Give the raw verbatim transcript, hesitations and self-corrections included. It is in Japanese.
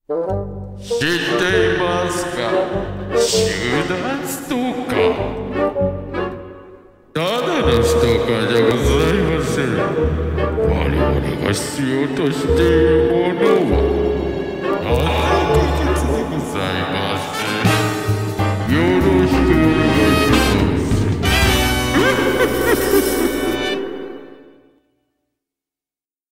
知っていますか？集団ストーカー。ただのストーカーじゃございません。我々が必要としているもの